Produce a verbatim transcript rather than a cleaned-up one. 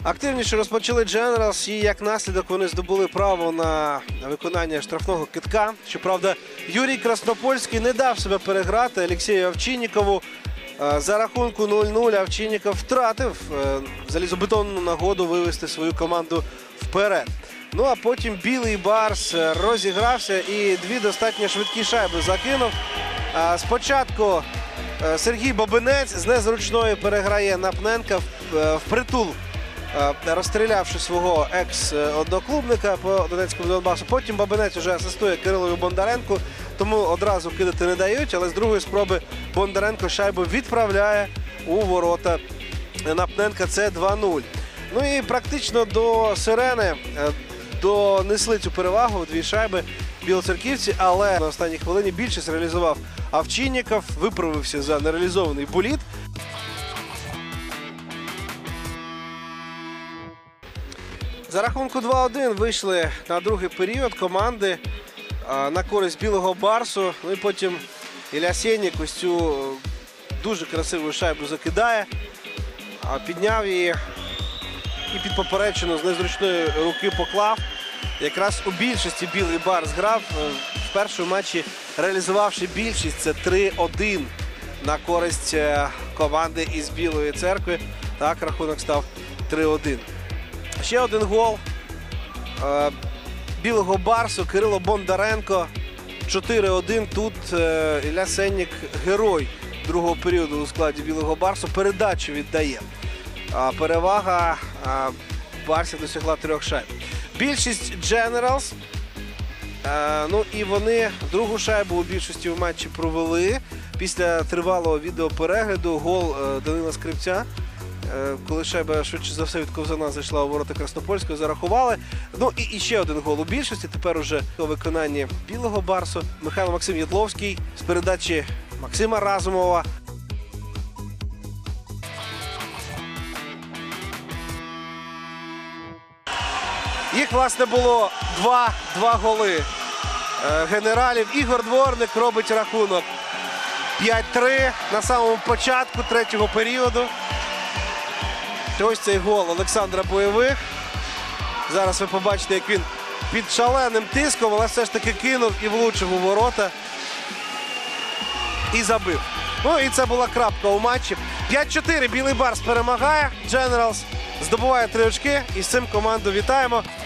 Активніше розпочали Generals, і як наслідок вони здобули право на виконання штрафного кидка. Щоправда, Юрій Краснопольський не дав себе переграти Олексію Овчиннікову. За рахунку нуль нуль Овчинніков втратив залізобетонну нагоду вивести свою команду вперед. Ну а потім Білий Барс розігрався і дві достатньо швидкі шайби закинув. Спочатку Сергій Бабинець з незручної переграє Напненка впритул, розстрілявши свого екс-одноклубника по Донецькому Донбасу. Потім Бабинець вже асистує Кирилові Бондаренку, тому одразу кидати не дають, але з другої спроби Бондаренко шайбу відправляє у ворота Напненка. Це два нуль. Ну і практично до сирени донесли цю перевагу, дві шайби білоцерківці, але на останній хвилині більшість реалізував Овчинніков, виправився за нереалізований боліт. За рахунку два один вийшли на другий період команди на користь Білого Барсу. Ну і потім Ілля Сєннік ось цю дуже красиву шайбу закидає, підняв її і під поперечину з незручної руки поклав. Якраз у більшості Білий Барс грав, в першому матчі реалізувавши більшість. Це три один на користь команди із Білої Церкви. Так, рахунок став три один. Ще один гол Білого Барсу, Кирило Бондаренко. чотири один. Тут Ілля Сєннік герой другого періоду у складі Білого Барсу. Передачу віддає. Перевага Барсів досягла трьох шайб. Більшість Generals. Ну і вони другу шайбу у більшості в матчі провели. Після тривалого відеоперегляду гол Данила Скрипця, коли шайба швидше за все від ковзана зайшла у ворота Краснопольського, зарахували. Ну і ще один гол у більшості. Тепер уже у виконанні Білого Барсу. Михайло Максим Ядловський з передачі Максима Разумова. Їх, власне, було два, два голи генералів. Ігор Дворник робить рахунок п'ять три на самому початку третього періоду. Ось цей гол Олександра Бойових. Зараз ви побачите, як він під шаленим тиском, але все ж таки кинув і влучив у ворота. І забив. Ну і це була крапка у матчі. п'ять чотири Білий Барс перемагає. Generals здобуває три очки. І з цим команду вітаємо.